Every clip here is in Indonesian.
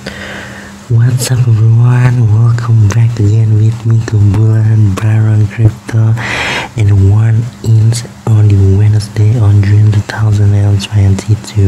What's up everyone, welcome back again with me to Bulan Baron Crypto and 1 inch on the Wednesday on June 2022.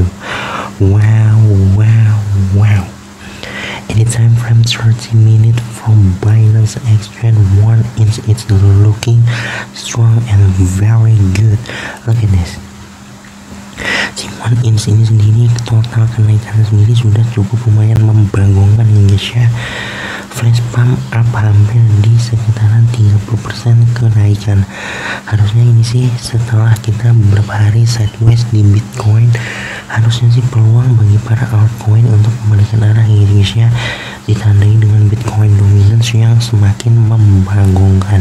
Wow. Anytime frame 30 minutes from Binance Exchange, 1 inch it's looking strong and very good. Look at this. Si 1 inch ini sendiri total kenaikan sendiri sudah cukup lumayan membagongkan ya guys ya. Flash pump up hampir di sekitaran 30% kenaikan. Harusnya ini sih setelah kita beberapa hari sideways di Bitcoin, harusnya sih peluang bagi para altcoin untuk membalikan arah ya guys ya, ditandai dengan Bitcoin dominance yang semakin membagongkan.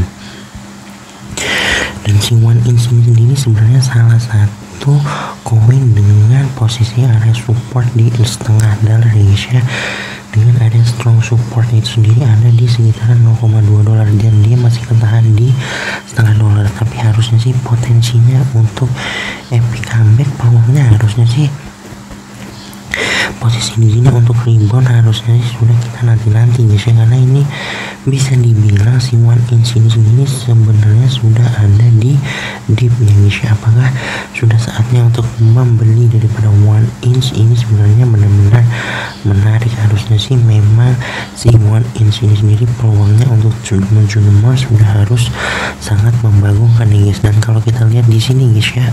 Dan si 1 inch ini sendiri sebenarnya salah satu koin dengan posisi area support di setengah dolar guys ya. Dengan area strong support itu sendiri ada di sekitaran 0,2 dolar dan dia masih ketahan di setengah dolar. Tapi harusnya sih potensinya untuk epic comeback peluangnya harusnya sih posisi di sini untuk rebound harusnya sudah kita nanti guys ya, karena ini bisa dibilang si 1 inch ini sendiri sebenarnya sudah ada di dip ya guys ya. Apakah sudah saatnya untuk membeli daripada 1 inch ini sebenarnya benar-benar menarik? Harusnya sih memang si 1 inch ini sendiri peluangnya untuk jumlah sudah harus sangat membagongkan nih guys. Dan kalau kita lihat di sini guys ya,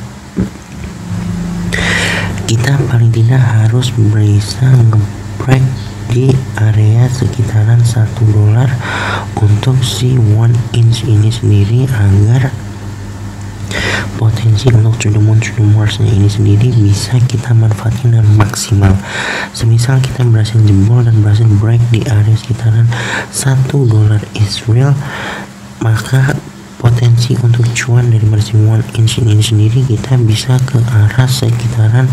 kita paling tidak harus bisa nge-break di area sekitaran 1 dolar untuk si 1 inch ini sendiri agar potensi untuk cudumors-nya ini sendiri bisa kita manfaatkan dengan maksimal. Semisal kita berhasil jebol dan berhasil break di area sekitaran 1 dolar Israel, maka potensi untuk cuan dari si 1 inch ini sendiri kita bisa ke arah sekitaran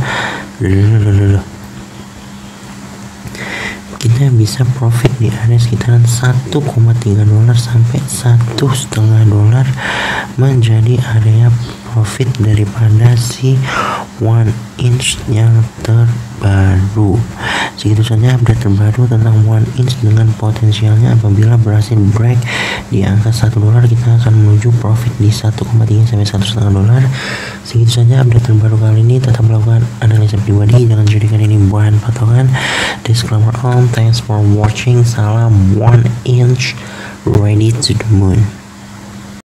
kita bisa profit di area sekitaran 1,3 dolar sampai 1,5 dolar menjadi area profit daripada si 1 inch yang terbaru. Segitu saja update terbaru tentang 1 inch dengan potensialnya. Apabila berhasil break di angka 1 dolar, kita akan menuju profit di 1,3 sampai 1,5 dolar. Segitu saja update terbaru kali ini. Tetap melakukan analisa pribadi, jangan jadikan ini bahan patokan. Disclaimer on, thanks for watching. Salam 1 inch, ready to the moon.